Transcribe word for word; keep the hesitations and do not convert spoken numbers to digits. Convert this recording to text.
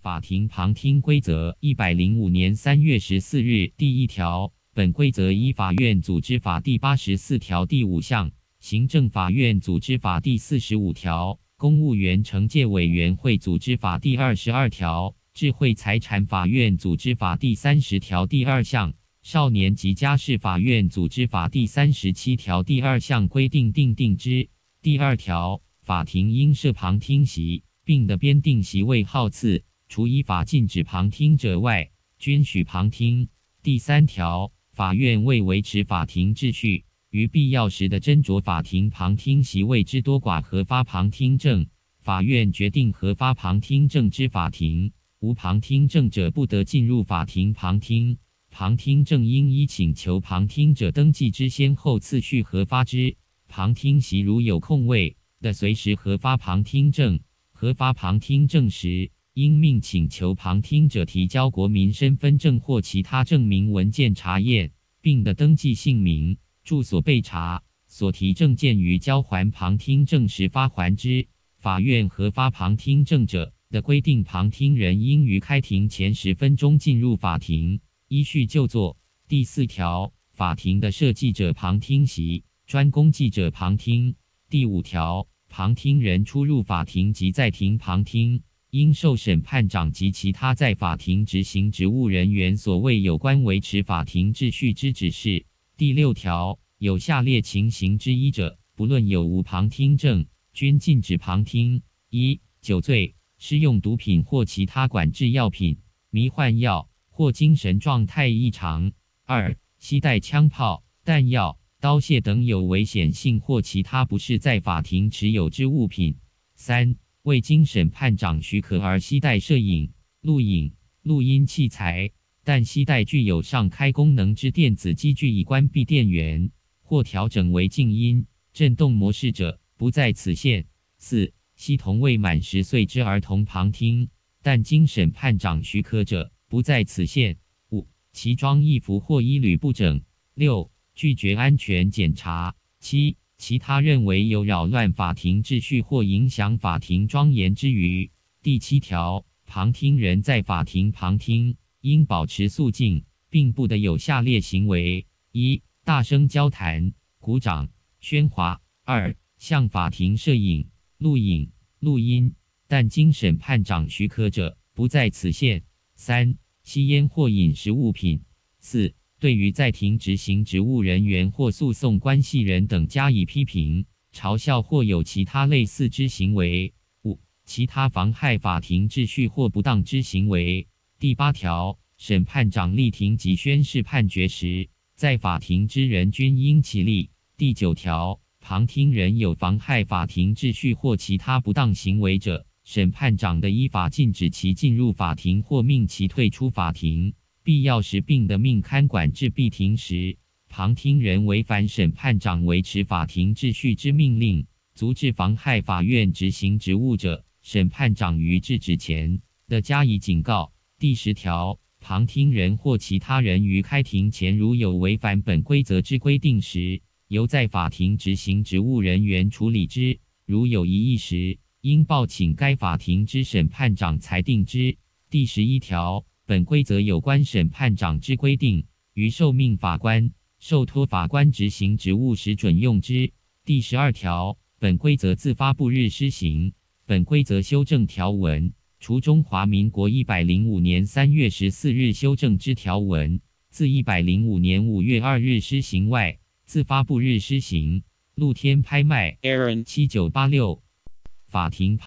法庭旁听规则一百零五年三月十四日第一条，本规则依法院组织法第八十四条第五项、行政法院组织法第四十五条、公务员惩戒委员会组织法第二十二条、智慧财产法院组织法第三十条第二项、少年及家事法院组织法第三十七条第二项规定订定之。第二条，法庭应设旁听席，并的编定席位号次，除依法禁止旁听者外，均许旁听。第三条，法院为维持法庭秩序，于必要时的斟酌法庭旁听席位之多寡，核发旁听证。法院决定核发旁听证之法庭，无旁听证者不得进入法庭旁听。旁听证应依请求旁听者登记之先后次序核发之。旁听席如有空位的，随时核发旁听证。核发旁听证时，应命请求旁听者提交国民身份证或其他证明文件查验，并的登记姓名、住所被查，所提证件于交还旁听证时发还之。法院核发旁听证者的规定，旁听人应于开庭前十分钟进入法庭，依序就坐。第四条，法庭的设记者旁听席，专供记者旁听。第五条，旁听人出入法庭及在庭旁听，应受审判长及其他在法庭执行职务人员所谓有关维持法庭秩序之指示。第六条，有下列情形之一者，不论有无旁听证，均禁止旁听：一、酒醉、施用毒品或其他管制药品、迷幻药或精神状态异常；二、携带枪炮、弹药、刀械等有危险性或其他不是在法庭持有之物品；三、未经审判长许可而携带摄影、录影、录音器材，但携带具有上开功能之电子机具已关闭电源或调整为静音、震动模式者，不在此限。四、系同未满十岁之儿童旁听，但经审判长许可者，不在此限。五、其装衣服或衣履不整。六、拒绝安全检查。七、其他认为有扰乱法庭秩序或影响法庭庄严之余。第七条，旁听人在法庭旁听，应保持肃静，并不得有下列行为：一、大声交谈、鼓掌、喧哗；二、向法庭摄影、录影、录音，但经审判长许可者，不在此限。三、吸烟或饮食物品。四、对于在庭执行职务人员或诉讼关系人等加以批评、嘲笑或有其他类似之行为。五、其他妨害法庭秩序或不当之行为。第八条，审判长莅庭及宣誓判决时，在法庭之人均应起立。第九条，旁听人有妨害法庭秩序或其他不当行为者，审判长的依法禁止其进入法庭或命其退出法庭，必要时并的命刊管制闭庭时，旁听人违反审判长维持法庭秩序之命令，足致妨害法院执行职务者，审判长于制止前的加以警告。第十条，旁听人或其他人于开庭前如有违反本规则之规定时，由在法庭执行职务人员处理之，如有异议时，应报请该法庭之审判长裁定之。第十一条，本规则有关审判长之规定，于受命法官、受托法官执行职务时准用之。第十二条，本规则自发布日施行。本规则修正条文，除中华民国一百零五年三月十四日修正之条文，自一百零五年五月二日施行外，自发布日施行。露天拍卖 Aaron 七九八六法庭